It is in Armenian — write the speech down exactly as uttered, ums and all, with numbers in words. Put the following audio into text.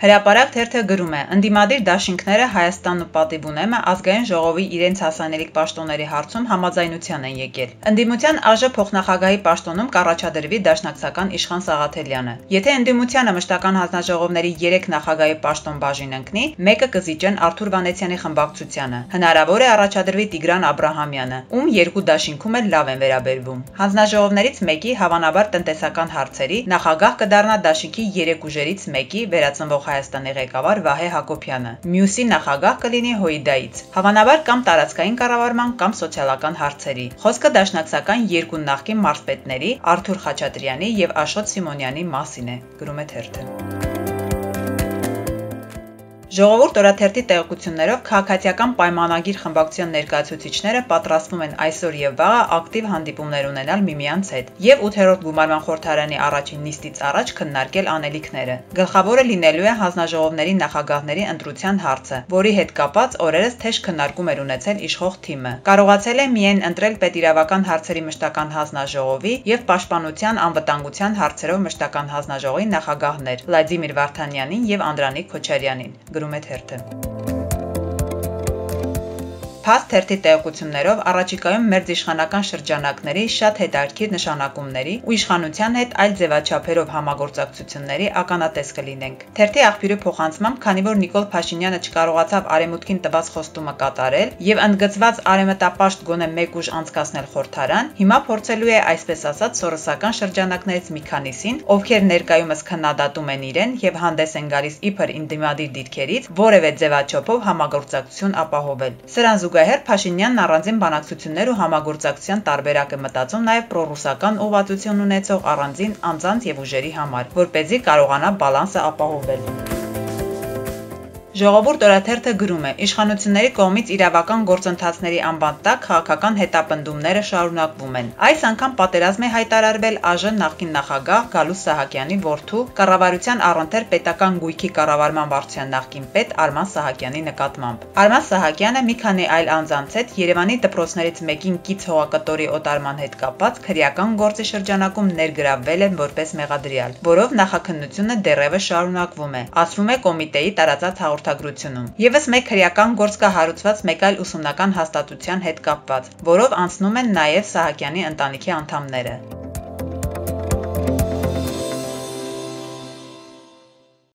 Հրապարակ թերթը գրում է. ընդդիմադիր դաշինքները Հայաստանն ու Պատիվ ունեմը ազգային ժողովի իրենց հասանելիք պաշտոնների հարցում համաձայնության են եկել։ Ընդդիմության ԱԺ փոխնախագահի պաշտոնում կառաջադրվի դաշնակցական Իշխան Սաղաթելյանը։ Եթե ընդդիմությանը մշտական հանձնաժողովների երեք նախագահի պաշտոն բաժին ընկնի, մեկը կզիջեն Արթուր Վանեցյանի խմբակցությանը։ Հնարավոր է առաջադրվի Տիգրան Աբրահամյանը, ում երկու դաշինքում էլ լավ են վերաբերվում։ Հանձնաժողովներից մեկի, հավանաբար տնտեսական հարցերի, նախագահ կդառնա դաշինքի երեք ուժերից մեկի վերածնվող Հայաստանի ղեկավար Վահե Հակոբյանը, մյուսի նախագահ կլինի Հույդայից, հավանաբար կամ տարածքային կառավարման կամ սոցիալական հարցերի։ Խոսքը դաշնակցական երկու նախկին մարզպետների Արթուր Խաչատրյանի եւ Աշոտ Սիմոնյանի մասին է, գրում է թերթը։ Ժողովուրդ օրաթերթի տեղեկություններով քաղաքացիական պայմանագիր խմբակցության ներկայացուցիչները պատրաստվում են այսօր եւ վաղը ակտիվ հանդիպումներ ունենալ միմյանց հետ եւ ութերորդ գումարման խորհրդարանի առաջին նիստից առաջ քննարկել անելիքները։ Գլխավորը լինելու է հանձնաժողովների նախագահների ընտրության հարցը, որի հետ կապված օրերս թեժ քննարկում էր ունեցել իշխող թիմը։ Կարողացել է միայն ընտրել պետիրավական հարցերի մշտական հանձնաժողովի եւ պաշտպանության անվտանգության հարցերով մշտական հանձնաժողովի նախագահներ Վլադիմիր Վարդանյանին եւ Անդրանիկ Քոչարյանին։ Գրում է թերթը։ Փաստ թերթի տեղեկություններով առաջիկայում մերձիշխանական շրջանակների շատ հետաքրքիր նշանակումների ու իշխանության հետ այլ ձևաչափերով համագործակցությունների ականատես կլինենք։ Թերթի աղբյուրի փոխանցմամբ, քանի որ Նիկոլ Փաշինյանը չկարողացավ արևմուտքին տված խոստումը կատարել եւ ընդգծված արևմտապաշտ գոնե մեկ ուժ անցկացնել խորհրդարան, հիմա փորձելու է այսպես ասած սորոսական շրջանակներից մի քանիսին, ովքեր ներկայումս քննադատում են իրեն եւ հանդես են գալիս իբր ինդիմադիր դիրքերից, որևէ ձևաչափով համագործակցություն ապահովել։ Սրան Զուգահեռ Փաշինյանն առանձին բանակցություններ ու համագործակցության տարբերակ է մտածում նաև պրոռուսական ուղղվածություն ունեցող առանձին անձանց եւ ուժերի համար, որպեսզի կարողանա բալանսը ապահովել։ Ժողովուրդ օրաթերթը գրում է. իշխանությունների կողմից իրավական գործընթացների անբանտ տակ քաղաքական հետապնդումները շարունակվում են։ Այս անգամ պատերազմ է հայտարարվել ԱԺ նախկին նախագահ Գալուստ Սահակյանի որդու, կառավարության առընթեր պետական գույքի կառավարման վարչության նախկին պետ Արման Սահակյանի նկատմամբ։ Արման Սահակյանը մի քանի այլ անձանց հետ Երևանի դպրոցներից մեկին կից հողակտորի օտարման հետ կապված քրեական գործի շրջանակում ներգրավվել են որպես մեղադրյալ, որով նախաքննությունը դեռևս շարունակվում է, ասվում է կոմիտեի տարածած հաղորդագրությունում։ Եվս մեկ քրեական գործ կա հարուցված մեկ այլ ուսումնական հաստատության հետ կապված, որով անցնում են նաև Սահակյանի ընտանիքի անդամները։